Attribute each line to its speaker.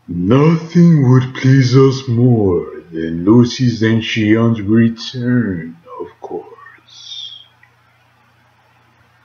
Speaker 1: Nothing would please us more than Lucy's ancient return.